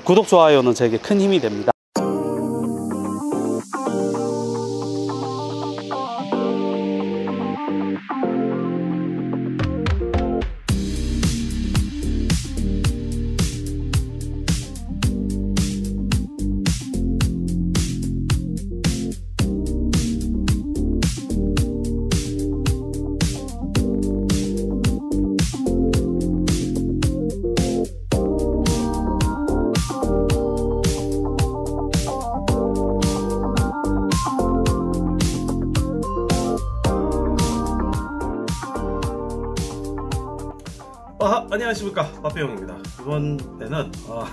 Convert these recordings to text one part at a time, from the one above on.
구독, 좋아요는 제게 큰 힘이 됩니다. 안녕하십니까, 빠삐용입니다. 이번에는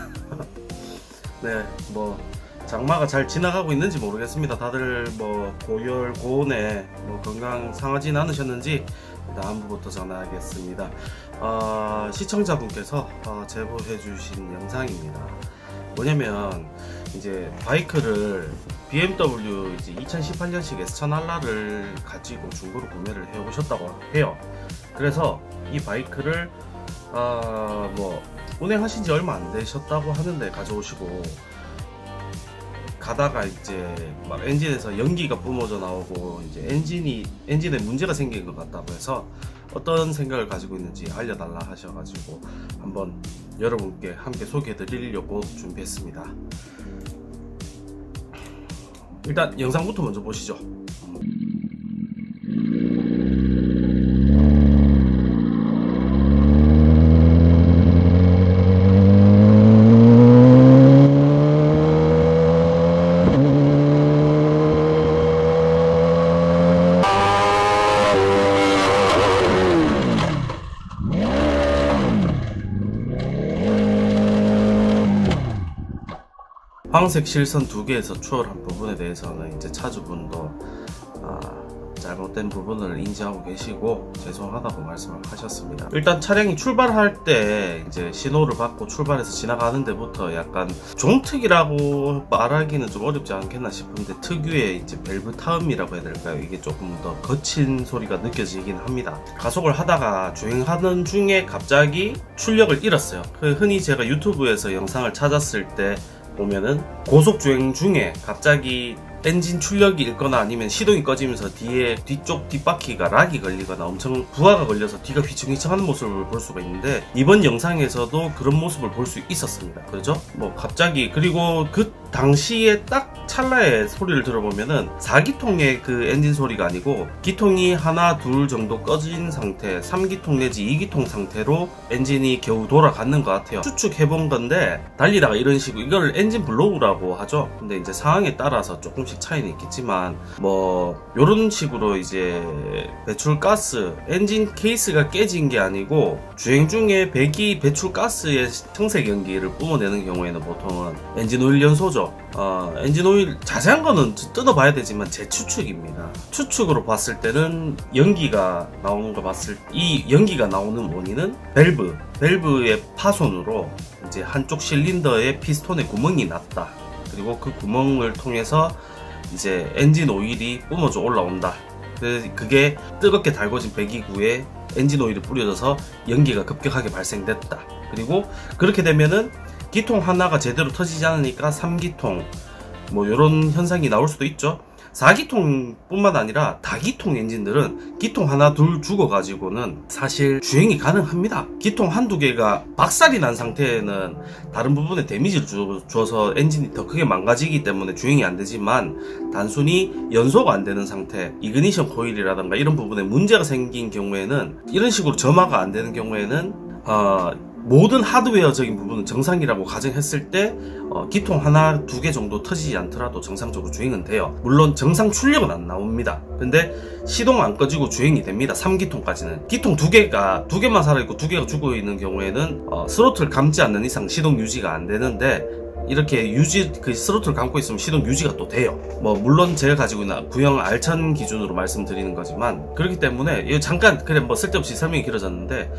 네, 뭐 장마가 잘 지나가고 있는지 모르겠습니다. 다들 뭐 고열 고온에 뭐 건강 상하진 않으셨는지 다음부터 전화하겠습니다. 시청자분께서 제보해 주신 영상입니다. 뭐냐면 이제 바이크를 BMW 이제 2018년식 S1000R를 가지고 중고로 구매를 해 오셨다고 해요. 그래서 이 바이크를 뭐 운행하신 지 얼마 안 되셨다고 하는데 가져오시고 가다가 이제 막 엔진에서 연기가 뿜어져 나오고 이제 엔진에 문제가 생긴 것 같다고 해서 어떤 생각을 가지고 있는지 알려달라 하셔가지고 한번 여러분께 함께 소개해 드리려고 준비했습니다. 일단 영상부터 먼저 보시죠. 황색 실선 두 개에서 추월한 부분에 대해서는 이제 차주분도 잘못된 부분을 인지하고 계시고 죄송하다고 말씀을 하셨습니다. 일단 차량이 출발할 때 이제 신호를 받고 출발해서 지나가는 데부터 약간 종특이라고 말하기는 좀 어렵지 않겠나 싶은데 특유의 이제 밸브 타음이라고 해야 될까요? 이게 조금 더 거친 소리가 느껴지긴 합니다. 가속을 하다가 주행하는 중에 갑자기 출력을 잃었어요. 흔히 제가 유튜브에서 영상을 찾았을 때 보면은 고속주행 중에 갑자기 엔진 출력이 잃거나 아니면 시동이 꺼지면서 뒤쪽 뒷바퀴가 락이 걸리거나 엄청 부하가 걸려서 뒤가 휘청휘청하는 모습을 볼 수가 있는데 이번 영상에서도 그런 모습을 볼 수 있었습니다. 그렇죠? 뭐 갑자기 그리고 그 당시에 딱 찰나의 소리를 들어보면은 4기통의 그 엔진 소리가 아니고 기통이 하나 둘 정도 꺼진 상태 3기통 내지 2기통 상태로 엔진이 겨우 돌아가는 것 같아요. 추측해본 건데 달리다가 이런 식으로 이걸 엔진 블로우라고 하죠. 근데 이제 상황에 따라서 조금씩 차이는 있겠지만 뭐 요런 식으로 이제 배출가스 엔진 케이스가 깨진 게 아니고 주행 중에 배기 배출가스의 청색 연기를 뿜어내는 경우에는 보통은 엔진 오일 연소죠. 엔진 오일 자세한 거는 뜯어봐야 되지만 제 추측입니다. 추측으로 봤을 때는 연기가 나오는 거 봤을 때 이 연기가 나오는 원인은 밸브의 파손으로 이제 한쪽 실린더에 피스톤에 구멍이 났다. 그리고 그 구멍을 통해서 이제 엔진 오일이 뿜어져 올라온다. 그게 뜨겁게 달궈진 배기구에 엔진 오일이 뿌려져서 연기가 급격하게 발생됐다. 그리고 그렇게 되면은 기통 하나가 제대로 터지지 않으니까 3기통 뭐 이런 현상이 나올 수도 있죠. 4기통 뿐만 아니라 다기통 엔진들은 기통 하나 둘 죽어 가지고는 사실 주행이 가능합니다. 기통 한두 개가 박살이 난 상태에는 다른 부분에 데미지를 줘서 엔진이 더 크게 망가지기 때문에 주행이 안 되지만 단순히 연소가 안 되는 상태, 이그니션 코일이라든가 이런 부분에 문제가 생긴 경우에는 이런 식으로 점화가 안 되는 경우에는 모든 하드웨어적인 부분은 정상이라고 가정했을 때 기통 하나 두 개 정도 터지지 않더라도 정상적으로 주행은 돼요. 물론 정상 출력은 안 나옵니다. 근데 시동 안 꺼지고 주행이 됩니다. 3기통까지는. 기통 두 개만 살아있고 두 개가 죽어 있는 경우에는 스로틀 감지 않는 이상 시동 유지가 안 되는데 이렇게 스로틀 감고 있으면 시동 유지가 또 돼요. 뭐 물론 제가 가지고 있는 구형 R1000 기준으로 말씀드리는 거지만 그렇기 때문에 이거 잠깐 그래 뭐 쓸데없이 설명이 길어졌는데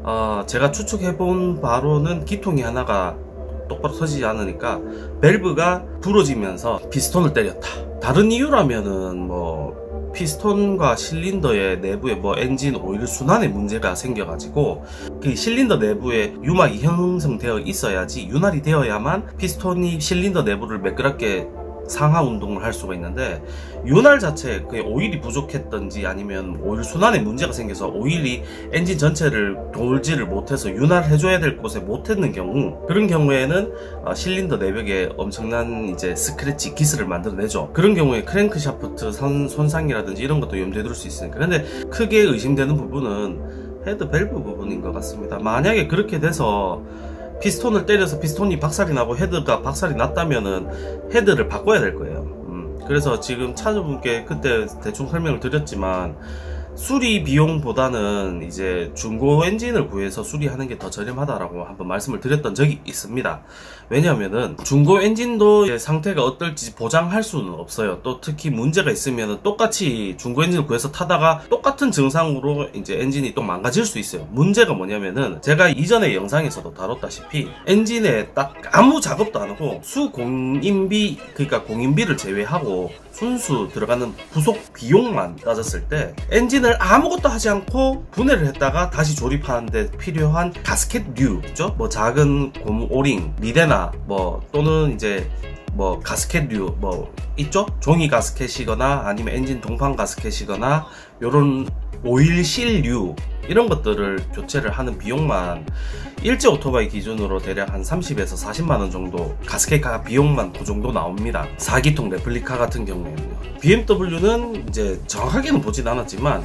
제가 추측해본 바로는 기통이 하나가 똑바로 터지지 않으니까 밸브가 부러지면서 피스톤을 때렸다. 다른 이유라면은 뭐 피스톤과 실린더의 내부에 뭐 엔진 오일 순환에 문제가 생겨가지고 그 실린더 내부에 유막이 형성되어 있어야지, 윤활이 되어야만 피스톤이 실린더 내부를 매끄럽게 상하 운동을 할 수가 있는데, 윤활 자체 그 오일이 부족했던지 아니면 오일 순환에 문제가 생겨서 오일이 엔진 전체를 돌지를 못해서 윤활해줘야 될 곳에 못했는 경우, 그런 경우에는 실린더 내벽에 엄청난 이제 스크래치, 기스를 만들어내죠. 그런 경우에 크랭크 샤프트 손상이라든지 이런 것도 염두에 둘 수 있으니까. 근데 크게 의심되는 부분은 헤드 밸브 부분인 것 같습니다. 만약에 그렇게 돼서 피스톤을 때려서 피스톤이 박살이 나고 헤드가 박살이 났다면은 헤드를 바꿔야 될 거예요. 그래서 지금 차주분께 그때 대충 설명을 드렸지만, 수리 비용보다는 이제 중고 엔진을 구해서 수리하는 게 더 저렴하다라고 한번 말씀을 드렸던 적이 있습니다. 왜냐하면은 중고 엔진도 상태가 어떨지 보장할 수는 없어요. 또 특히 문제가 있으면 똑같이 중고 엔진을 구해서 타다가 똑같은 증상으로 이제 엔진이 또 망가질 수 있어요. 문제가 뭐냐면은 제가 이전의 영상에서도 다뤘다시피 엔진에 딱 아무 작업도 안 하고 수공인비, 그러니까 공인비를 제외하고 순수 들어가는 부속 비용만 따졌을 때 엔진을 아무것도 하지 않고 분해를 했다가 다시 조립하는데 필요한 가스켓류 있죠? 뭐 작은 고무 오링, 미대나 뭐 또는 이제 뭐 가스켓류 뭐 있죠? 종이 가스켓이거나 아니면 엔진 동판 가스켓이거나 요런 오일 실류, 이런 것들을 교체를 하는 비용만 일제 오토바이 기준으로 대략 한 30에서 40만원 정도, 가스켓 비용만 그 정도 나옵니다. 4기통 레플리카 같은 경우에는요. BMW는 이제 정확하게는 보진 않았지만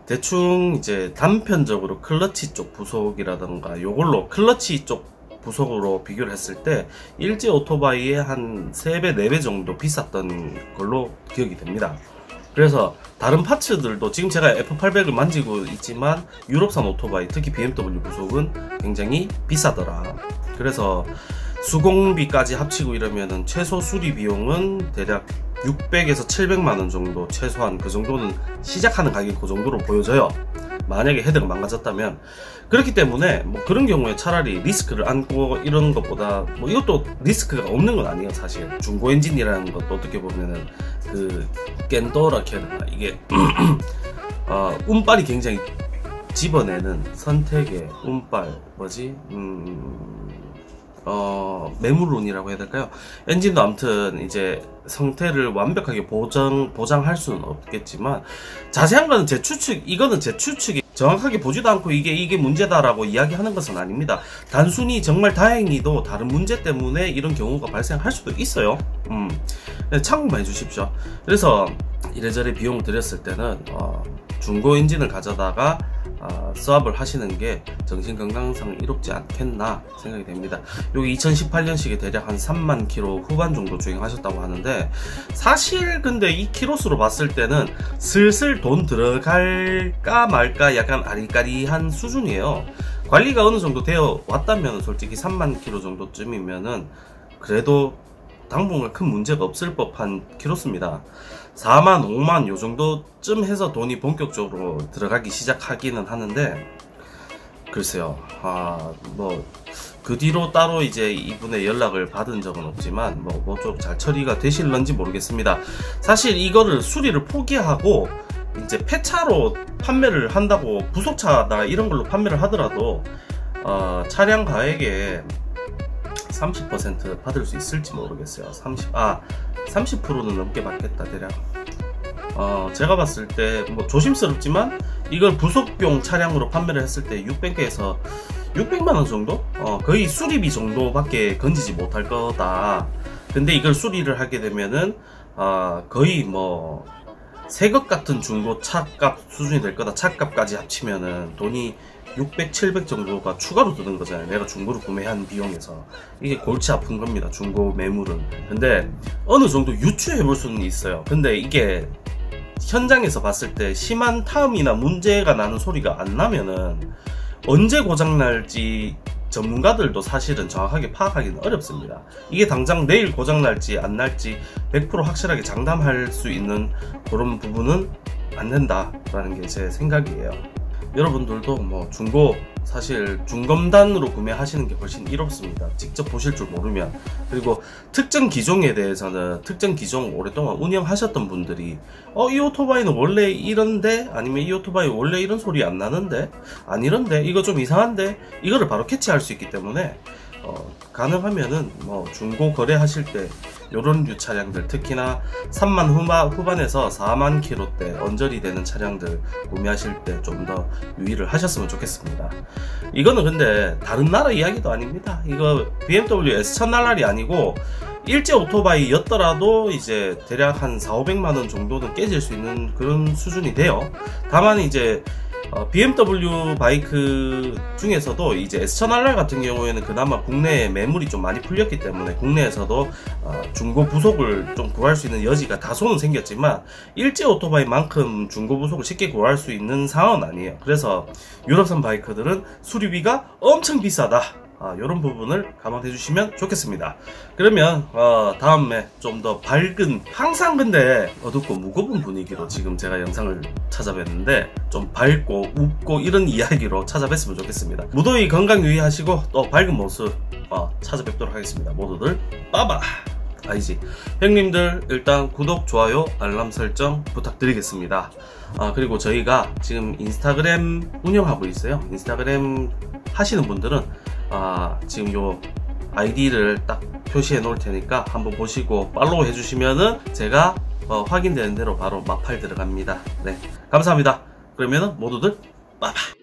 대충 이제 단편적으로 클러치 쪽 부속이라던가 요걸로 클러치 쪽 부속으로 비교를 했을 때 일제 오토바이의 한 3배, 4배 정도 비쌌던 걸로 기억이 됩니다. 그래서 다른 파츠들도 지금 제가 F800을 만지고 있지만 유럽산 오토바이, 특히 BMW 부속은 굉장히 비싸더라. 그래서 수공비까지 합치고 이러면은 최소 수리 비용은 대략 600에서 700만원 정도, 최소한 그 정도는 시작하는 가격이 그 정도로 보여져요. 만약에 헤드가 망가졌다면. 그렇기 때문에 뭐 그런 경우에 차라리 리스크를 안고 이런 것보다, 뭐 이것도 리스크가 없는 건 아니에요. 사실 중고 엔진이라는 것도 어떻게 보면은 그 깬도라케 이게 운빨이 굉장히 집어내는 선택의 운빨, 뭐지 매물론이라고 해야 될까요? 엔진도 아무튼 이제 상태를 완벽하게 보장할 수는 없겠지만, 자세한 거는 제 추측, 이거는 제 추측이 정확하게 보지도 않고 이게 문제다라고 이야기하는 것은 아닙니다. 단순히 정말 다행히도 다른 문제 때문에 이런 경우가 발생할 수도 있어요. 참고만 해주십시오. 그래서 이래저래 비용을 들였을 때는 중고 엔진을 가져다가 수압을 하시는 게 정신건강상 이롭지 않겠나 생각이 됩니다. 여기 2018년식에 대략 한 3만 킬로 후반 정도 주행하셨다고 하는데, 사실 근데 이 킬로수로 봤을 때는 슬슬 돈 들어갈까 말까 약간 아리까리한 수준이에요. 관리가 어느 정도 되어 왔다면 솔직히 3만 킬로 정도쯤이면은 그래도 당분간 큰 문제가 없을 법한 킬로수입니다. 4만, 5만 요 정도쯤 해서 돈이 본격적으로 들어가기 시작하기는 하는데, 글쎄요. 뭐 그 뒤로 따로 이제 이분의 연락을 받은 적은 없지만 뭐 좀 잘 처리가 되실런지 모르겠습니다. 사실 이거를 수리를 포기하고 이제 폐차로 판매를 한다고, 부속차나 이런 걸로 판매를 하더라도 차량 가액에 30% 받을 수 있을지 모르겠어요. 30%는 넘게 받겠다 대략. 제가 봤을 때 뭐 조심스럽지만 이걸 부속용 차량으로 판매를 했을 때 600개에서 600만원 정도? 거의 수리비 정도밖에 건지지 못할 거다. 근데 이걸 수리를 하게 되면은 거의 뭐 새것 같은 중고 차값 수준이 될 거다. 차값까지 합치면은 돈이 600, 700 정도가 추가로 드는 거잖아요. 내가 중고로 구매한 비용에서. 이게 골치 아픈 겁니다, 중고 매물은. 근데 어느 정도 유추해 볼 수는 있어요. 근데 이게 현장에서 봤을 때 심한 타음이나 문제가 나는 소리가 안 나면은 언제 고장날지 전문가들도 사실은 정확하게 파악하기는 어렵습니다. 이게 당장 내일 고장날지 안 날지 100% 확실하게 장담할 수 있는 그런 부분은 안 된다라는 게 제 생각이에요. 여러분들도 뭐 중고 사실 중검단으로 구매하시는 게 훨씬 이롭습니다. 직접 보실 줄 모르면. 그리고 특정 기종에 대해서는 특정 기종 오랫동안 운영하셨던 분들이 이 오토바이는 원래 이런데, 아니면 이 오토바이 원래 이런 소리 안 나는데, 안 이런데, 이거 좀 이상한데, 이거를 바로 캐치할 수 있기 때문에 가능하면은 뭐 중고 거래하실 때 요런 류 차량들, 특히나 3만 후반에서 4만 킬로대 언저리 되는 차량들 구매하실 때 좀 더 유의를 하셨으면 좋겠습니다. 이거는 근데 다른 나라 이야기도 아닙니다. 이거 BMW S1000RR이 아니고 일제 오토바이였더라도 이제 대략 한 4,500만원 정도는 깨질 수 있는 그런 수준이 돼요. 다만 이제 BMW 바이크 중에서도 이제 S1000RR 같은 경우에는 그나마 국내에 매물이 좀 많이 풀렸기 때문에 국내에서도 중고 부속을 좀 구할 수 있는 여지가 다소는 생겼지만 일제 오토바이만큼 중고 부속을 쉽게 구할 수 있는 상황은 아니에요. 그래서 유럽산 바이크들은 수리비가 엄청 비싸다. 이런 부분을 감안해 주시면 좋겠습니다. 그러면 다음에 좀 더 밝은, 항상 근데 어둡고 무거운 분위기로 지금 제가 영상을 찾아뵀는데 좀 밝고 웃고 이런 이야기로 찾아뵀으면 좋겠습니다. 무더위 건강 유의하시고 또 밝은 모습 찾아뵙도록 하겠습니다. 모두들 빠바. 아니지, 형님들 일단 구독, 좋아요, 알람 설정 부탁드리겠습니다. 그리고 저희가 지금 인스타그램 운영하고 있어요. 인스타그램 하시는 분들은 지금 요 아이디를 딱 표시해 놓을 테니까 한번 보시고 팔로우 해주시면은 제가 확인되는 대로 바로 마팔 들어갑니다. 네, 감사합니다. 그러면은 모두들 빠바.